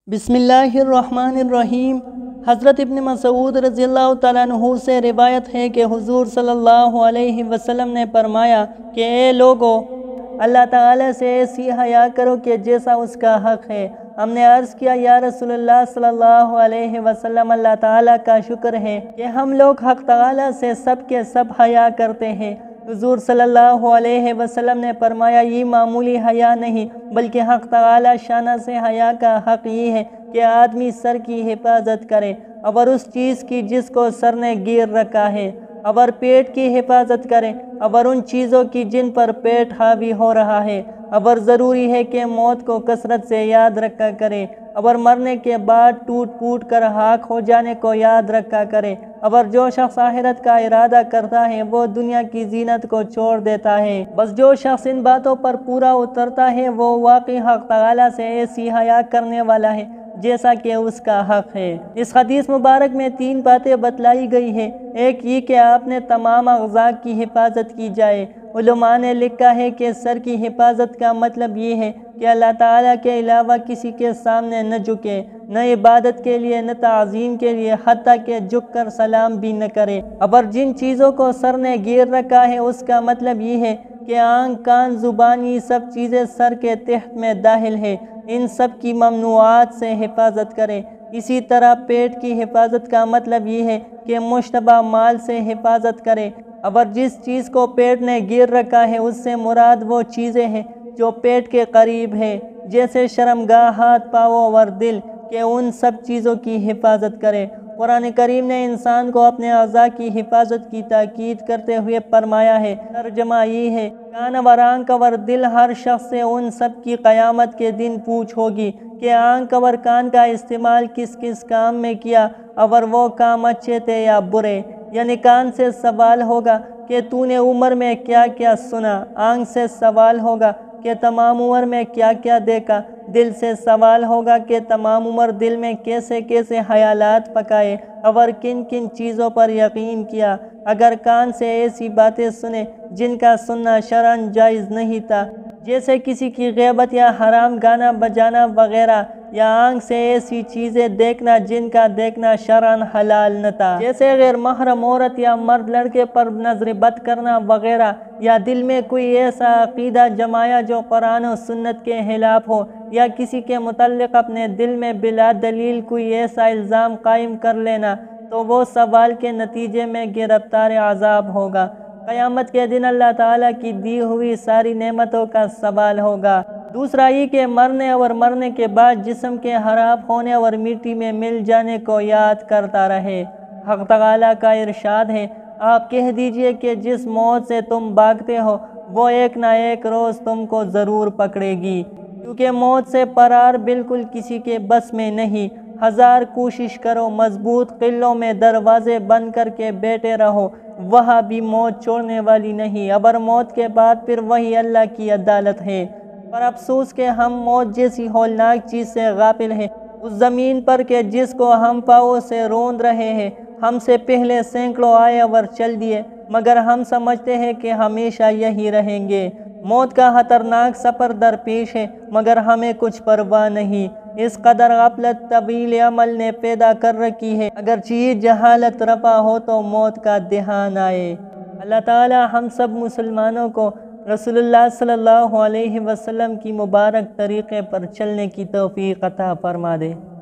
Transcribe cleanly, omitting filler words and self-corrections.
बिस्मिल्लाहिर्रहमानिर्रहीम। हज़रत इब्न मसूद रज़ी अल्लाह तआला अन्हु से रिवायत है कि हुज़ूर सल्लल्लाहु अलैहि वसल्लम ने फरमाया कि ए लोगो, अल्लाह ताला से ऐसी हया करो कि जैसा उसका हक़ है। हमने अर्ज़ किया, या रसूलुल्लाह सल्लल्लाहु अलैहि वसल्लम, अल्लाह ताला का शुक्र है कि हम लोग हक़ ताला से सब के सब हया करते हैं। हुज़ूर सल्लल्लाहु अलैहि वसल्लम ने फरमाया, ये मामूली हया नहीं बल्कि हक़ ताला शान से हया का हक़ ये है कि आदमी सर की हिफाजत करे और उस चीज़ की जिसको सर ने गिर रखा है, और पेट की हिफाजत करे और उन चीज़ों की जिन पर पेट हावी हो रहा है। और ज़रूरी है कि मौत को कसरत से याद रखा करे और मरने के बाद टूट फूट कर खाक हो जाने को याद रखा करे। और जो शख्स आखिरत का इरादा करता है वो दुनिया की जीनत को छोड़ देता है। बस जो शख्स इन बातों पर पूरा उतरता है वो वाकई हक़ ताला से ऐसी हया करने वाला है जैसा कि उसका हक़ है। इस हदीस मुबारक में 3 बातें बतलाई गई है। एक ये कि आपने तमाम अग़ज़ा की हिफाजत की जाए। उलमा ने लिखा है कि सर की हिफाजत का मतलब ये है कि अल्लाह ताला के अलावा किसी के सामने न झुके, न इबादत के लिए न ताज़ीम के लिए, हत्ता कि झुक कर सलाम भी न करे। और जिन चीज़ों को सर ने गिर रखा है उसका मतलब ये है कि आँख, कान, ज़ुबान, ये सब चीज़ें सर के तहत में दाखिल है। इन सब की ममनुआत से हिफाजत करें। इसी तरह पेट की हिफाजत का मतलब ये है कि मुश्तबा माल से हिफाजत करें। और जिस चीज़ को पेट ने गिर रखा है उससे मुराद वो चीज़ें हैं जो पेट के करीब है, जैसे शर्मगाह, हाथ, पाँव और दिल, के उन सब चीज़ों की हिफाजत करें। कुरान करीम ने इंसान को अपने अज़ा की हिफाजत की ताकीद करते हुए फरमाया है। तर्जमा ये है, कान व आँख और दिल, हर शख्स से उन सब की क़यामत के दिन पूछ होगी कि आँख और कान का इस्तेमाल किस किस काम में किया और वो काम अच्छे थे या बुरे। यानी कान से सवाल होगा कि तूने उम्र में क्या क्या सुना, आँख से सवाल होगा कि तमाम उम्र में क्या क्या देखा, दिल से सवाल होगा कि तमाम उम्र दिल में कैसे कैसे ख्यालात पकाए और किन किन चीज़ों पर यकीन किया। अगर कान से ऐसी बातें सुने जिनका सुनना शरअन जायज़ नहीं था, जैसे किसी की ग़ीबत या हराम गाना बजाना वगैरह, या आँख से ऐसी चीज़ें देखना जिनका देखना शरअन हलाल न था, जैसे गैर महरम औरत या मर्द लड़के पर नज़र बद करना वगैरह, या दिल में कोई ऐसा अक़ीदा जमाया जो कुरान और सुन्नत के खिलाफ हो, या किसी के मुतल्लिक़ अपने दिल में बिला दलील कोई ऐसा इल्ज़ाम कायम कर लेना, तो वो सवाल के नतीजे में गिरफ्तार अज़ाब होगा। क़यामत के दिन अल्लाह ताला की दी हुई सारी नेमतों का सवाल होगा। दूसरा ये कि मरने और मरने के बाद जिस्म के खराब होने और मिट्टी में मिल जाने को याद करता रहे। हक़ ताला का इरशाद है, आप कह दीजिए कि जिस मौत से तुम भागते हो वो एक ना एक रोज़ तुमको ज़रूर पकड़ेगी, क्योंकि मौत से फरार बिल्कुल किसी के बस में नहीं। हज़ार कोशिश करो, मजबूत किलों में दरवाजे बंद करके बैठे रहो, वहाँ भी मौत छोड़ने वाली नहीं। अबर मौत के बाद फिर वही अल्लाह की अदालत है। पर अफसोस के हम मौत जैसी हौलनाक चीज़ से गाफिल हैं, उस ज़मीन पर के जिसको हम पाँवों से रोंद रहे हैं। हमसे पहले सैकड़ों आए और चल दिए, मगर हम समझते हैं कि हमेशा यही रहेंगे। मौत का खतरनाक सफ़र दरपेश है मगर हमें कुछ परवाह नहीं। इस कदर गफलत तवील अमल ने पैदा कर रखी है, अगर चीज़ जहालत रफ़ा हो तो मौत का ध्यान आए। अल्लाह ताला हम सब मुसलमानों को रसूलुल्लाह सल्लल्लाहु अलैहि वसल्लम की मुबारक तरीक़े पर चलने की तौफ़ीक़ अता फ़रमा दे।